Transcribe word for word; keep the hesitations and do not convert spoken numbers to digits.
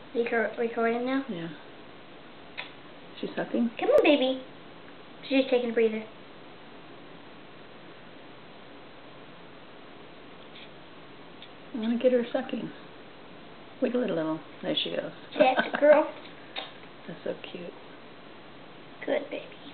Record recording now? Yeah. She's sucking? Come on, baby. She's just taking a breather. I want to get her sucking. Wiggle it a little. There she goes. That's a girl. That's so cute. Good baby.